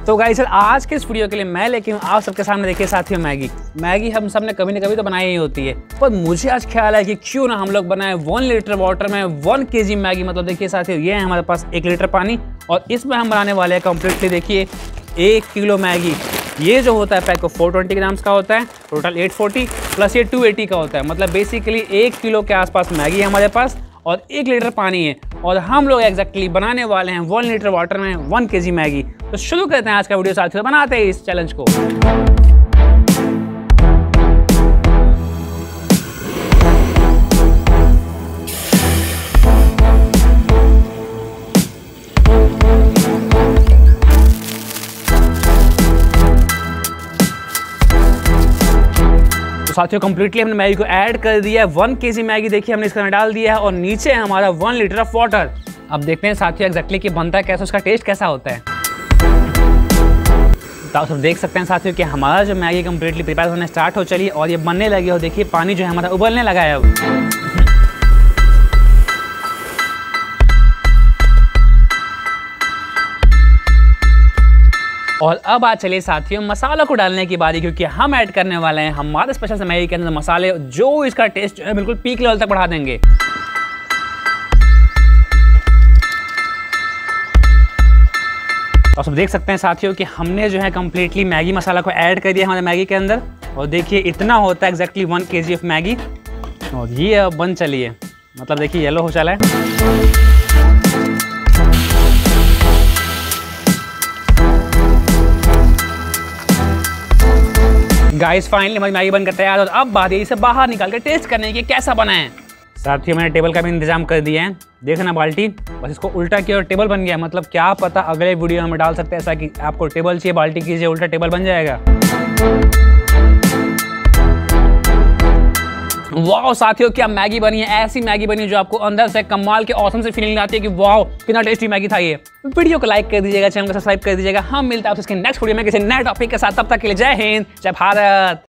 तो गाइस आज के इस वीडियो के लिए मैं लेके हूँ आप सबके सामने। देखिए साथियों, मैगी हम सब ने कभी ना कभी तो बनाई ही होती है, पर मुझे आज ख्याल है कि क्यों ना हम लोग बनाए 1 लीटर वाटर में 1 kg मैगी। मतलब देखिए साथियों, ये है हमारे पास 1 लीटर पानी और इसमें हम बनाने वाले हैं कम्प्लीटली देखिए 1 किलो मैगी। ये जो होता है पैक को 420 ग्राम्स का होता है, टोटल 840 प्लस ये 280 का होता है। मतलब बेसिकली 1 किलो के आसपास मैगी है हमारे पास और 1 लीटर पानी है और हम लोग एग्जैक्टली बनाने वाले हैं 1 लीटर वाटर में 1 kg मैगी। तो शुरू करते हैं आज का वीडियो साथियों, बनाते हैं इस चैलेंज को। साथियों कंप्लीटली हमने मैगी को ऐड कर दिया है। 1 kg मैगी देखिए हमने इसके अंदर डाल दिया है और नीचे है हमारा 1 लीटर ऑफ वाटर। अब देखते हैं साथियों एग्जैक्टली कि बनता है कैसा, उसका टेस्ट कैसा होता है। तो आप सब देख सकते हैं साथियों कि हमारा जो मैगी कंप्लीटली प्रिपेयर होने स्टार्ट हो चली और ये बनने लगी हो। देखिए पानी जो है हमारा उबलने लगा है अब। और अब आज चलिए साथियों मसालों को डालने की बारी, क्योंकि हम ऐड करने वाले हैं हमारे स्पेशल से मैगी के अंदर मसाले जो इसका टेस्ट जो है बिल्कुल पीक लेवल तक बढ़ा देंगे। तो आप सब देख सकते हैं साथियों कि हमने जो है कंप्लीटली मैगी मसाला को ऐड कर दिया हमारे मैगी के अंदर और देखिए इतना होता है एग्जैक्टली 1 kg ऑफ मैगी। और ये अब बन चली है, मतलब देखिए येलो हो चला है। गाइस फाइनली हमारी मैगी बनकर तैयार और अब बात है इसे बाहर निकाल के टेस्ट करने की कैसा बना है। साथियों मैंने टेबल का भी इंतजाम कर दिया है, देखना बाल्टी बस इसको उल्टा किया और टेबल बन गया। मतलब क्या पता अगले वीडियो में डाल सकते हैं ऐसा कि आपको टेबल चाहिए बाल्टी कीजिए उल्टा टेबल बन जाएगा। वाह साथियों क्या मैगी बनी है, ऐसी मैगी बनी है जो आपको अंदर से कमाल के औसम से फीलिंग आती है कि वाह कितना टेस्टी मैगी था ये। वीडियो को लाइक कर दीजिएगा, चैनल को सब्सक्राइब कर दीजिएगा। हम मिलते हैं आपसे इसके नेक्स्ट वीडियो में किसी नए टॉपिक के साथ। तब तक के लिए जय हिंद, जय भारत।